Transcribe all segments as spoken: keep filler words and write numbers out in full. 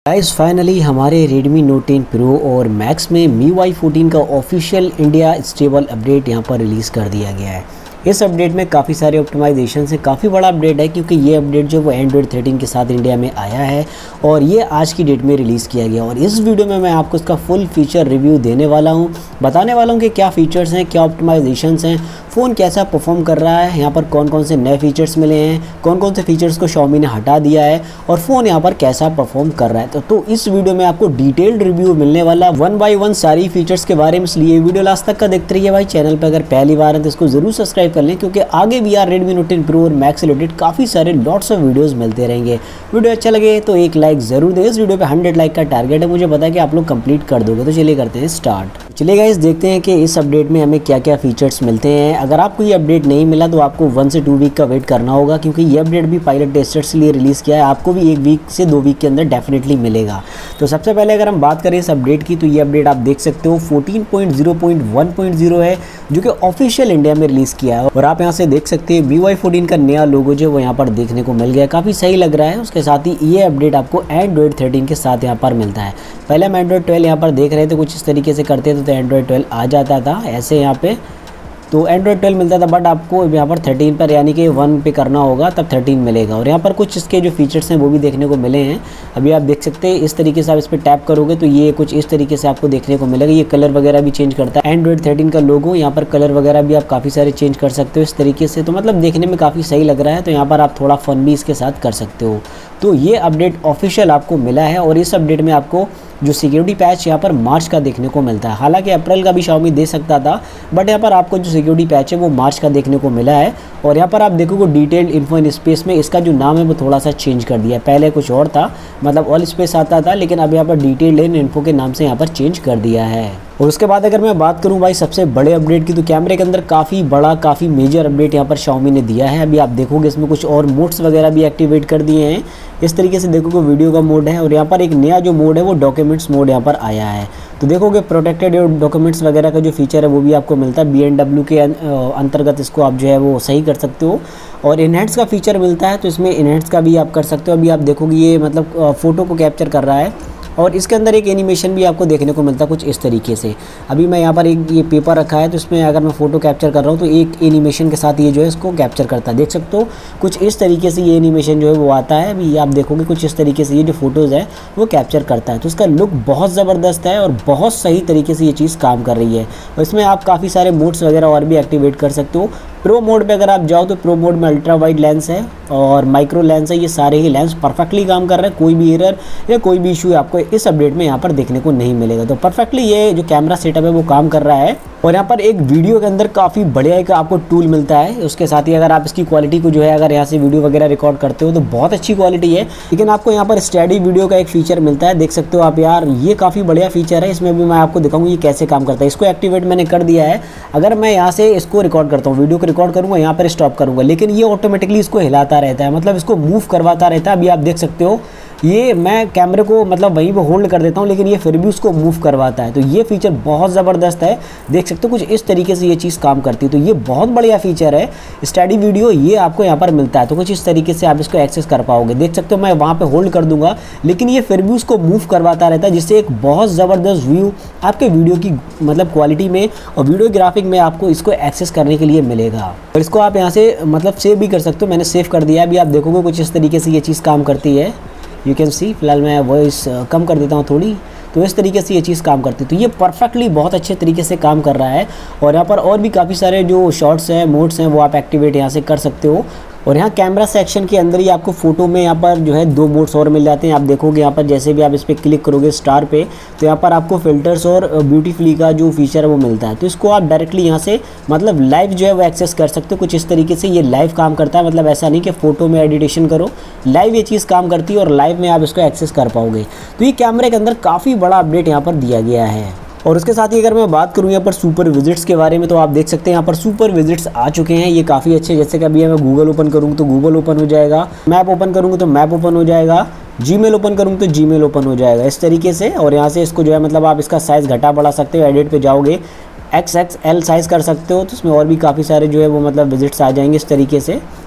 Guys finally हमारे Redmi Note ten Pro और Max में M I U I fourteen का ऑफिशियल इंडिया स्टेबल अपडेट यहाँ पर रिलीज़ कर दिया गया है। इस अपडेट में काफ़ी सारे ऑप्टिमाइजेशन से काफ़ी बड़ा अपडेट है, क्योंकि ये अपडेट जो वो एंड्रॉयड थर्टीन के साथ इंडिया में आया है और ये आज की डेट में रिलीज़ किया गया। और इस वीडियो में मैं आपको इसका फुल फीचर रिव्यू देने वाला हूँ, बताने वाला हूँ कि क्या फ़ीचर्स हैं, क्या ऑप्टिमाइजेशंस हैं, फ़ोन कैसा परफॉर्म कर रहा है, यहाँ पर कौन कौन से नए फीचर्स मिले हैं, कौन कौन से फीचर्स को Xiaomi ने हटा दिया है और फ़ोन यहाँ पर कैसा परफॉर्म कर रहा है। तो, तो इस वीडियो में आपको डिटेल्ड रिव्यू मिलने वाला वन बाय वन सारी फीचर्स के बारे में, इसलिए वीडियो लास्ट तक का देखते रहिए भाई। चैनल पर अगर पहली बार है तो इसको जरूर सब्सक्राइब कर लें, क्योंकि आगे भी यार Redmi Note टेन Pro और Max से रिलेटेड काफ़ी सारे लॉट्स ऑफ वीडियोज़ मिलते रहेंगे। वीडियो अच्छा लगे तो एक लाइक ज़रूर दें। इस वीडियो पे हंड्रेड लाइक का टारगेट है, मुझे पता है कि आप लोग कंप्लीट कर दोगे। तो चलिए करते हैं स्टार्ट। चलिए गाइस देखते हैं कि इस अपडेट में हमें क्या क्या फीचर्स मिलते हैं। अगर आपको ये अपडेट नहीं मिला तो आपको वन से टू वीक का वेट करना होगा, क्योंकि ये अपडेट भी पायलट टेस्टर्स के लिए रिलीज़ किया है। आपको भी एक वीक से दो वीक के अंदर डेफिनेटली मिलेगा। तो सबसे पहले अगर हम बात करें इस अपडेट की, तो ये अपडेट आप देख सकते हो fourteen point zero point one point zero है, जो कि ऑफिशियल इंडिया में रिलीज़ किया है। और आप यहाँ से देख सकते हैं M I U I fourteen का नया लोगो जो वो यहाँ पर देखने को मिल गया, काफ़ी सही लग रहा है। उसके साथ ही ये अपडेट आपको एंड्रॉयड थर्टीन के साथ यहाँ पर मिलता है। पहले हम एंड्रॉयड ट्वेल्व यहाँ पर देख रहे थे, कुछ इस तरीके से करते थे तो एंड्रॉयड ट्वेल्व आ जाता था ऐसे यहाँ पे, तो एंड्रॉयड ट्वेल्व मिलता था। बट आपको यहाँ पर थर्टीन पर यानी कि वन पे करना होगा तब थर्टीन मिलेगा। और यहाँ पर कुछ इसके जो फीचर्स हैं वो भी देखने को मिले हैं। अभी आप देख सकते हैं इस तरीके से आप इस पर टैप करोगे तो ये कुछ इस तरीके से आपको देखने को मिलेगा। ये कलर वगैरह भी चेंज करता है। एंड्रॉयड थर्टीन का लोगो यहाँ पर कलर वगैरह भी आप काफ़ी सारे चेंज कर सकते हो इस तरीके से, तो मतलब देखने में काफ़ी सही लग रहा है। तो यहाँ पर आप थोड़ा फन भी इसके साथ कर सकते हो। तो ये अपडेट ऑफिशियल आपको मिला है और इस अपडेट में आपको जो सिक्योरिटी पैच यहाँ पर मार्च का देखने को मिलता है। हालांकि अप्रैल का भी Xiaomi दे सकता था, बट यहाँ पर आपको जो सिक्योरिटी पैच है वो मार्च का देखने को मिला है। और यहाँ पर आप देखोगे डिटेल्ड इन्फो इन स्पेस में इसका जो नाम है वो थोड़ा सा चेंज कर दिया है। पहले कुछ और था, मतलब ऑल स्पेस आता था, लेकिन अब यहाँ पर डिटेल्ड इन इन्फो के नाम से यहाँ पर चेंज कर दिया है। और उसके बाद अगर मैं बात करूं भाई सबसे बड़े अपडेट की, तो कैमरे के अंदर काफ़ी बड़ा काफ़ी मेजर अपडेट यहाँ पर Xiaomi ने दिया है। अभी आप देखोगे इसमें कुछ और मोड्स वगैरह भी एक्टिवेट कर दिए हैं। इस तरीके से देखोगे वीडियो का मोड है, और यहाँ पर एक नया जो मोड है वो डॉक्यूमेंट्स मोड यहाँ पर आया है। तो देखोगे प्रोटेक्टेड डॉक्यूमेंट्स वगैरह का जो फीचर है वो भी आपको मिलता है। बी एन डब्ल्यू के अंतर्गत इसको आप जो है वो सही कर सकते हो। और इनहेंस का फीचर मिलता है, तो इसमें इनहेंस का भी आप कर सकते हो। अभी आप देखोगे ये मतलब फ़ोटो को कैप्चर कर रहा है, और इसके अंदर एक एनिमेशन भी आपको देखने को मिलता है कुछ इस तरीके से। अभी मैं यहाँ पर एक ये पेपर रखा है, तो इसमें अगर मैं फ़ोटो कैप्चर कर रहा हूँ तो एक एनिमेशन के साथ ये जो है इसको कैप्चर करता है। देख सकते हो कुछ इस तरीके से ये एनिमेशन जो है वो आता है। अभी आप देखोगे कुछ इस तरीके से ये जो फोटोज़ है वो कैप्चर करता है। तो इसका लुक बहुत ज़बरदस्त है और बहुत सही तरीके से ये चीज़ काम कर रही है। और इसमें आप काफ़ी सारे मोड्स वगैरह और भी एक्टिवेट कर सकते हो। प्रो मोड पे अगर आप जाओ तो प्रो मोड में अल्ट्रा वाइड लेंस है और माइक्रो लेंस है। ये सारे ही लेंस परफेक्टली काम कर रहे हैं, कोई भी एरर या कोई भी इशू आपको इस अपडेट में यहाँ पर देखने को नहीं मिलेगा। तो परफेक्टली ये जो कैमरा सेटअप है वो काम कर रहा है। और यहाँ पर एक वीडियो के अंदर काफ़ी बढ़िया एक आपको टूल मिलता है। उसके साथ ही अगर आप इसकी क्वालिटी को जो है अगर यहाँ से वीडियो वगैरह रिकॉर्ड करते हो तो बहुत अच्छी क्वालिटी है, लेकिन आपको यहाँ पर स्टडी वीडियो का एक फीचर मिलता है। देख सकते हो आप यार, ये काफ़ी बढ़िया फीचर है। इसमें भी मैं आपको दिखाऊंगा ये कैसे काम करता है। इसको एक्टिवेट मैंने कर दिया है। अगर मैं यहाँ से इसको रिकॉर्ड करता हूँ, वीडियो को रिकॉर्ड करूँगा, यहाँ पर स्टॉप करूँगा, लेकिन ये ऑटोमेटिकली इसको हिलाता रहता है, मतलब इसको मूव करवाता रहता है। अभी आप देख सकते हो ये मैं कैमरे को मतलब वहीं पे होल्ड कर देता हूँ, लेकिन ये फिर भी उसको मूव करवाता है। तो ये फीचर बहुत ज़बरदस्त है। देख सकते हो कुछ इस तरीके से ये चीज़ काम करती है। तो ये बहुत बढ़िया फीचर है। स्टडी वीडियो ये आपको यहाँ पर मिलता है, तो कुछ इस तरीके से आप इसको एक्सेस कर पाओगे। देख सकते हो मैं वहाँ पे होल्ड कर दूंगा, लेकिन ये फिर भी उसको मूव करवाता रहता है, जिससे एक बहुत ज़बरदस्त व्यू आपके वीडियो की मतलब क्वालिटी में और वीडियो ग्राफिक में आपको इसको एक्सेस करने के लिए मिलेगा। और इसको आप यहाँ से मतलब सेव भी कर सकते हो। मैंने सेव कर दिया। अभी आप देखोगे कुछ इस तरीके से ये चीज़ काम करती है। यू कैन सी, फिलहाल मैं वॉइस कम कर देता हूँ थोड़ी, तो इस तरीके से ये चीज़ काम करती है। तो ये परफेक्टली बहुत अच्छे तरीके से काम कर रहा है। और यहाँ पर और भी काफ़ी सारे जो शॉट्स हैं, मोड्स हैं, वो आप एक्टिवेट यहाँ से कर सकते हो। और यहाँ कैमरा सेक्शन के अंदर ही आपको फ़ोटो में यहाँ पर जो है दो मोड्स और मिल जाते हैं। आप देखोगे यहाँ पर जैसे भी आप इस पर क्लिक करोगे स्टार पे, तो यहाँ पर आपको फ़िल्टर्स और ब्यूटीफुली का जो फीचर है वो मिलता है। तो इसको आप डायरेक्टली यहाँ से मतलब लाइव जो है वो एक्सेस कर सकते हो। कुछ इस तरीके से ये लाइव काम करता है, मतलब ऐसा नहीं कि फ़ोटो में एडिटेशन करो, लाइव ये चीज़ काम करती है और लाइव में आप इसको एक्सेस कर पाओगे। तो ये कैमरे के अंदर काफ़ी बड़ा अपडेट यहाँ पर दिया गया है। और उसके साथ ही अगर मैं बात करूँ यहाँ पर सुपर विजिट्स के बारे में, तो आप देख सकते हैं यहाँ पर सुपर विजिट्स आ चुके हैं। ये काफ़ी अच्छे, जैसे कि अभी मैं गूगल ओपन करूँगा तो गूगल ओपन हो जाएगा, मैप ओपन करूँगा तो मैप ओपन हो जाएगा, जीमेल ओपन करूँगा तो जीमेल ओपन हो जाएगा इस तरीके से। और यहाँ से इसको जो है मतलब आप इसका साइज़ घटा बढ़ा सकते हो। एडिट पे जाओगे एक्स एक्स एल साइज़ कर सकते हो, तो उसमें और भी काफ़ी सारे जो है वो मतलब विजिट्स आ जाएंगे इस तरीके से।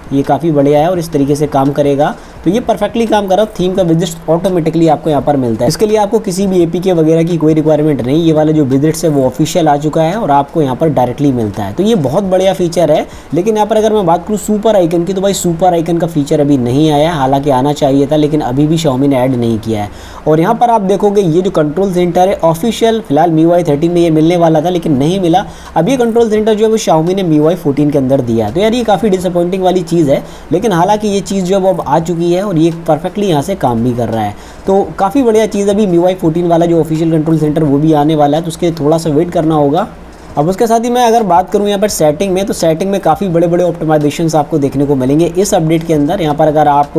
ये काफ़ी बढ़िया है और इस तरीके से काम करेगा। तो ये परफेक्टली काम कर रहा है। थीम का विजिट्स ऑटोमेटिकली आपको यहाँ पर मिलता है। इसके लिए आपको किसी भी एपीके वगैरह की कोई रिक्वायरमेंट नहीं, ये वाला जो विजिट्स है वो ऑफिशियल आ चुका है और आपको यहाँ पर डायरेक्टली मिलता है। तो ये बहुत बढ़िया फीचर है। लेकिन यहाँ पर अगर मैं बात करूँ सुपर आइकन की, तो भाई सुपर आइकन का फीचर अभी नहीं आया, हालांकि आना चाहिए था, लेकिन अभी भी Xiaomi ने ऐड नहीं किया है। और यहाँ पर आप देखोगे ये जो कंट्रोल सेंटर है ऑफिशियल फिलहाल M I U I thirteen में ये मिलने वाला था, लेकिन नहीं मिला। अब ये कंट्रोल सेंटर जो है वो Xiaomi ने M I U I fourteen के अंदर दिया है। तो यार ये काफ़ी डिसअपॉइंटिंग वाली चीज़ है, लेकिन हालांकि ये चीज़ जो है वो अब आ चुकी है और ये परफेक्टली यहाँ से काम भी कर रहा है। तो काफ़ी बढ़िया चीज़। अभी M I U I fourteen वाला जो ऑफिशियल कंट्रोल सेंटर वो भी आने वाला है, तो उसके थोड़ा सा वेट करना होगा। अब उसके साथ ही मैं अगर बात करूं यहाँ पर सेटिंग में, तो सेटिंग में काफ़ी बड़े बड़े ऑप्टिमाइजेशंस आपको देखने को मिलेंगे इस अपडेट के अंदर। यहाँ पर अगर आप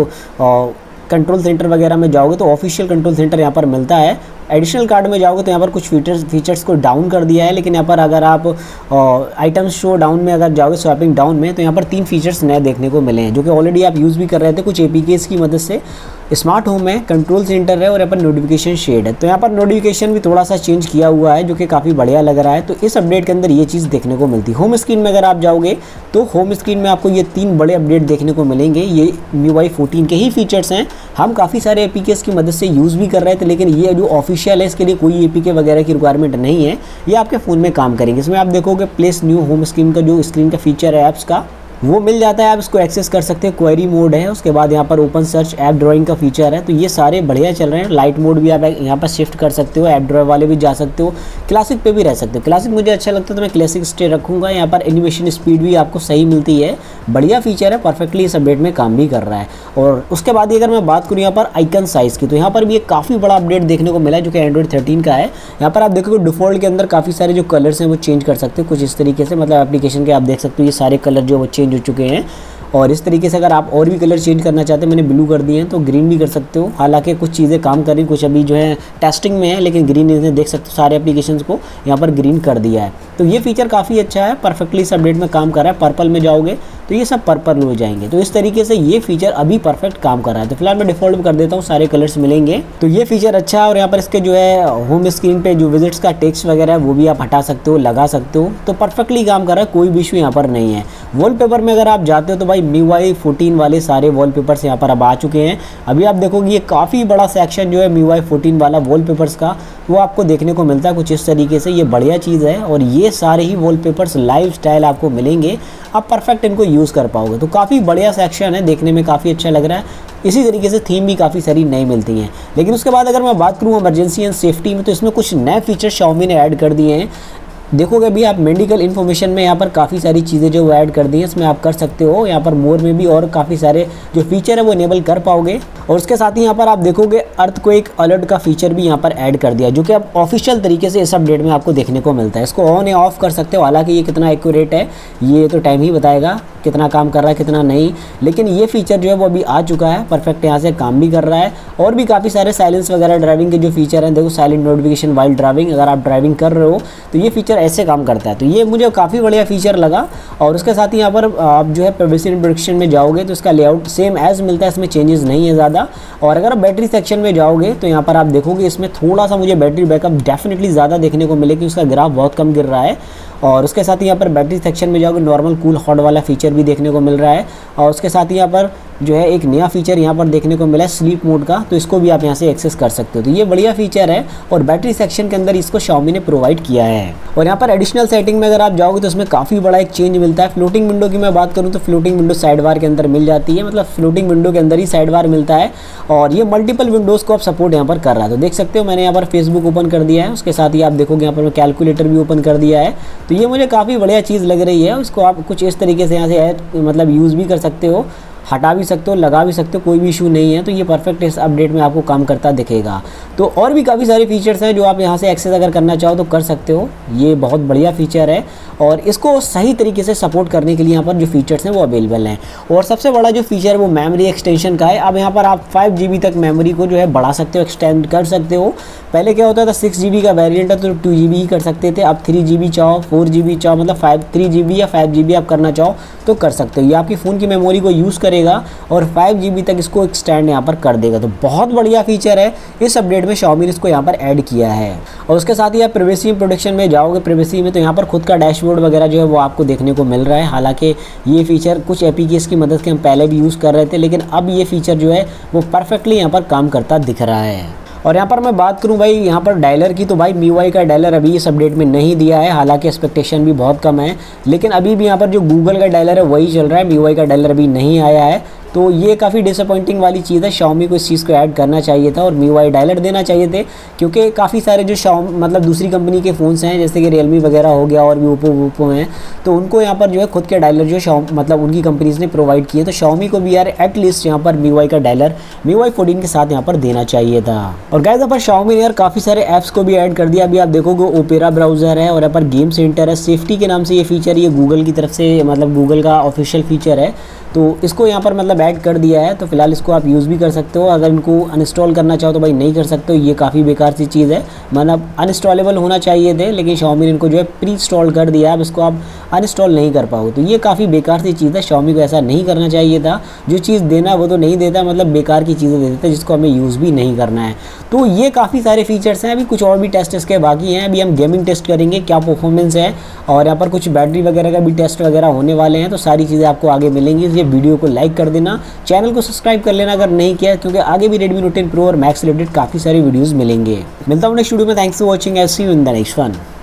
कंट्रोल सेंटर वगैरह में जाओगे तो ऑफिशियल कंट्रोल सेंटर यहाँ पर मिलता है। एडिशनल कार्ड में जाओगे तो यहाँ पर कुछ फीचर्स फीचर्स को डाउन कर दिया है, लेकिन यहाँ पर अगर आप आइटम्स शो डाउन में अगर जाओगे स्वैपिंग डाउन में, तो यहाँ पर तीन फीचर्स नए देखने को मिले हैं जो कि ऑलरेडी आप यूज़ भी कर रहे थे कुछ एपीकेस की मदद से। स्मार्ट होम है, कंट्रोल सेंटर है और यहाँ पर नोटिफिकेशन शेड है। तो यहाँ पर नोटिफिकेशन भी थोड़ा सा चेंज किया हुआ है जो कि काफ़ी बढ़िया लग रहा है। तो इस अपडेट के अंदर ये चीज़ देखने को मिलती है। होम स्क्रीन में अगर आप जाओगे तो होम स्क्रीन में आपको ये तीन बड़े अपडेट देखने को मिलेंगे। ये M I U I fourteen के ही फीचर्स हैं। हम काफ़ी सारे एपीकेस की मदद से यूज़ भी कर रहे थे, लेकिन ये जो ऑफिशियल है इसके लिए कोई एपीके वगैरह की रिक्वायरमेंट नहीं है, ये आपके फ़ोन में काम करेंगे। इसमें आप देखोगे प्लेस न्यू होम स्क्रीन का जो स्क्रीन का फीचर है ऐप्स का वो मिल जाता है, आप इसको एक्सेस कर सकते हैं। क्वेरी मोड है, उसके बाद यहाँ पर ओपन सर्च ऐप ड्राइंग का फीचर है। तो ये सारे बढ़िया चल रहे हैं। लाइट मोड भी आप यहाँ पर शिफ्ट कर सकते हो, ऐप ड्राइव वाले भी जा सकते हो, क्लासिक पे भी रह सकते हो। क्लासिक मुझे अच्छा लगता है तो मैं क्लासिक स्टे रखूँगा। यहाँ पर एनिमेशन स्पीड भी आपको सही मिलती है, बढ़िया फीचर है, परफेक्टली इस अपडेट में काम भी कर रहा है। और उसके बाद अगर मैं बात करूँ यहाँ पर आइकन साइज़ की, तो यहाँ पर भी एक काफ़ी बड़ा अपडेट देखने को मिला है जो कि एंड्रॉइड थर्टीन का है। यहाँ पर आप देखोगे डिफ़ॉल्ट के अंदर काफ़ी सारे जो कलर्स हैं वो चेंज कर सकते हो कुछ इस तरीके से, मतलब एप्लीकेशन के आप देख सकते हो ये सारे कलर जो वो चेंज हो चुके हैं। और इस तरीके से अगर आप और भी कलर चेंज करना चाहते हैं, मैंने ब्लू कर दिए हैं तो ग्रीन भी कर सकते हो। हालांकि कुछ चीज़ें काम कर रही, कुछ अभी जो है टेस्टिंग में है, लेकिन ग्रीन इन्हें देख सकते हो सारे एप्लीकेशंस को यहाँ पर ग्रीन कर दिया है। तो ये फीचर काफ़ी अच्छा है, परफेक्टली इस अपडेट में काम कर रहा है। पर्पल में जाओगे तो ये सब पर्पल हो जाएंगे। तो इस तरीके से ये फीचर अभी परफेक्ट काम कर रहा है। तो फिलहाल मैं डिफ़ॉल्ट कर देता हूँ, सारे कलर्स मिलेंगे। तो ये फीचर अच्छा है। और यहाँ पर इसके जो है होम स्क्रीन पे जो विजिट्स का टेक्स्ट वगैरह है वो भी आप हटा सकते हो, लगा सकते हो। तो परफेक्टली काम कर रहा है, कोई भी इशू यहाँ पर नहीं है। वॉलपेपर में अगर आप जाते हो तो भाई M I U I fourteen वाले सारे वॉलपेपर्स यहाँ पर अब आ चुके हैं। अभी आप देखोगे ये काफ़ी बड़ा सेक्शन जो है M I U I fourteen वाला वॉलपेपर्स का वो आपको देखने को मिलता है कुछ इस तरीके से। ये बढ़िया चीज़ है और ये सारे ही वॉलपेपर्स लाइफ स्टाइल आपको मिलेंगे, आप परफेक्ट इनको यूज़ कर पाओगे। तो काफ़ी बढ़िया सेक्शन है, देखने में काफ़ी अच्छा लग रहा है। इसी तरीके से थीम भी काफ़ी सारी नई मिलती हैं। लेकिन उसके बाद अगर मैं बात करूँ इमरजेंसी एंड सेफ्टी में, तो इसमें कुछ नए फीचर Xiaomi ने ऐड कर दिए हैं। देखोगे अभी आप मेडिकल इन्फॉर्मेशन में यहाँ पर काफ़ी सारी चीज़ें जो ऐड कर दी हैं, इसमें आप कर सकते हो। यहाँ पर मोर में भी और काफ़ी सारे जो फीचर है वो इनेबल कर पाओगे। और उसके साथ ही यहाँ पर आप देखोगे अर्थक्वेक अलर्ट का फीचर भी यहाँ पर ऐड कर दिया, जो कि अब ऑफिशियल तरीके से इस अपडेट में आपको देखने को मिलता है। इसको ऑन या ऑफ कर सकते हो, हालांकि ये कितना एक्यूरेट है ये तो टाइम ही बताएगा, कितना काम कर रहा है कितना नहीं। लेकिन ये फीचर जो है वो अभी आ चुका है, परफेक्ट यहाँ से काम भी कर रहा है। और भी काफ़ी सारे साइलेंस वगैरह ड्राइविंग के जो फीचर हैं, देखो साइलेंट नोटिफिकेशन वाइल ड्राइविंग, अगर आप ड्राइविंग कर रहे हो तो ये फीचर ऐसे काम करता है। तो ये मुझे काफ़ी बढ़िया फीचर लगा। और उसके साथ ही यहाँ पर आप जो है प्राइवेसी प्रोटेक्शन में जाओगे तो इसका लेआउट सेम एज मिलता है, इसमें चेंजेस नहीं है ज़्यादा। और अगर आप बैटरी सेक्शन में जाओगे तो यहाँ पर आप देखोगे इसमें थोड़ा सा मुझे बैटरी बैकअप डेफिनेटली ज़्यादा देखने को मिले, कि उसका ग्राफ बहुत कम गिर रहा है। और उसके साथ ही यहाँ पर बैटरी सेक्शन में जाओगे नॉर्मल कूल हॉट वाला फीचर भी देखने को मिल रहा है। और उसके साथ ही यहाँ पर जो है एक नया फीचर यहाँ पर देखने को मिला है स्लीप मोड का, तो इसको भी आप यहाँ से एक्सेस कर सकते हो। तो ये बढ़िया फीचर है और बैटरी सेक्शन के अंदर इसको Xiaomi ने प्रोवाइड किया है। और यहाँ पर एडिशनल सेटिंग में अगर आप जाओगे तो इसमें काफ़ी बड़ा एक चेंज मिलता है। फ्लोटिंग विंडो की मैं बात करूँ तो फ्लोटिंग विंडो साइड बार के अंदर मिल जाती है, मतलब फ्लोटिंग विंडो के अंदर ही साइड बार मिलता है। और ये मल्टीपल विंडोज़ को आप सपोर्ट यहाँ पर कर रहा है। तो देख सकते हो मैंने यहाँ पर फेसबुक ओपन कर दिया है, उसके साथ ही आप देखोगे यहाँ पर मैं कैलकुलेटर भी ओपन कर दिया है। तो ये मुझे काफ़ी बढ़िया चीज़ लग रही है। उसको आप कुछ इस तरीके से यहाँ से मतलब यूज़ भी कर सकते हो, हटा भी सकते हो, लगा भी सकते हो, कोई भी इशू नहीं है। तो ये परफेक्ट इस अपडेट में आपको काम करता दिखेगा। तो और भी काफ़ी सारे फीचर्स हैं जो आप यहाँ से एक्सेस अगर करना चाहो तो कर सकते हो। ये बहुत बढ़िया फीचर है और इसको सही तरीके से सपोर्ट करने के लिए यहाँ पर जो फीचर्स हैं वो अवेलेबल हैं। और सबसे बड़ा जो फीचर है वो मेमोरी एक्सटेंशन का है। अब यहाँ पर आप फाइव जी बी तक मेमोरी को जो है बढ़ा सकते हो, एक्सटेंड कर सकते हो। पहले क्या होता था, सिक्स जी बी का वेरिएंट है तो टू जी बी ही कर सकते थे। अब थ्री जी बी चाहो, फोर जी बी चाहो, मतलब फाइव थ्री जी बी या फाइव जी बी आप करना चाहो तो कर सकते हो। ये आपकी फ़ोन की मेमोरी को यूज़ करेगा और फाइव जी बी तक इसको एक्सटेंड यहाँ पर कर देगा। तो बहुत बढ़िया फीचर है, इस अपडेट में Xiaomi ने इसको यहाँ पर ऐड किया है। और उसके साथ ही आप प्राइवेसी प्रोटेक्शन में जाओगे, प्राइवेसी में तो यहाँ पर खुद का डैशबोर्ड वगैरह जो है वो आपको देखने को मिल रहा है। हालांकि ये फीचर कुछ एपीकेस की मदद से हम पहले भी यूज़ कर रहे थे, लेकिन अब ये फीचर जो है वो परफेक्टली यहाँ पर काम करता दिख रहा है। और यहाँ पर मैं बात करूँ भाई यहाँ पर डायलर की, तो भाई M I U I का डायलर अभी इस अपडेट में नहीं दिया है। हालांकि एक्सपेक्टेशन भी बहुत कम है, लेकिन अभी भी यहाँ पर जो गूगल का डायलर है वही चल रहा है। M I U I का डायलर अभी नहीं आया है, तो ये काफ़ी डिसअपॉइंटिंग वाली चीज़ है। Xiaomi को इस चीज़ को ऐड करना चाहिए था और M I U I dialer देना चाहिए थे, क्योंकि काफ़ी सारे जो Xiaomi मतलब दूसरी कंपनी के फ़ोन्स हैं जैसे कि Realme वगैरह हो गया और भी ओप्पो वोप्पो हैं, तो उनको यहाँ पर जो है खुद के डायलर जो Xiaomi मतलब उनकी कंपनीज़ ने प्रोवाइड किए। तो Xiaomi को भी यार एटलीस्ट यहाँ पर M I U I का dialer M I U I fourteen के साथ यहाँ पर देना चाहिए था। और गाइस यहाँ पर Xiaomi ने यार काफ़ी सारे ऐप्स को भी ऐड कर दिया। अभी आप देखोगे ओपेरा ब्राउज़र है और यहाँ पर गेम सेंटर है, सेफ्टी के नाम से ये फीचर, ये गूगल की तरफ से मतलब गूगल का ऑफिशियल फीचर है, तो इसको यहाँ पर मतलब ऐड कर दिया है। तो फिलहाल इसको आप यूज़ भी कर सकते हो। अगर इनको अनइंस्टॉल करना चाहो तो भाई नहीं कर सकते हो, ये काफ़ी बेकार सी चीज़ है। मतलब अनइंस्टॉलेबल होना चाहिए थे, लेकिन Xiaomi ने इनको जो है प्री इंस्टॉल कर दिया, अब इसको आप अनइंस्टॉल नहीं कर पाओ। तो ये काफ़ी बेकार सी चीज़ है, Xiaomi को ऐसा नहीं करना चाहिए था। जो चीज़ देना वो तो नहीं देता, मतलब बेकार की चीज़ें दे देता है जिसको हमें यूज़ भी नहीं करना है। तो ये काफ़ी सारे फीचर्स हैं, अभी कुछ और भी टेस्ट इसके बाकी हैं। अभी हम गेमिंग टेस्ट करेंगे क्या परफॉर्मेंस है, और यहाँ पर कुछ बैटरी वगैरह का भी टेस्ट वगैरह होने वाले हैं। तो सारी चीज़ें आपको आगे मिलेंगी। ये वीडियो को लाइक कर देना, चैनल को सब्सक्राइब कर लेना अगर नहीं किया, क्योंकि आगे भी Redmi Note टेन Pro और Max रिलेटेड काफ़ी सारे वीडियोस मिलेंगे। मिलता हूँ नेक्स्ट वीडियो में। Thanks for watching, I see you in the next one.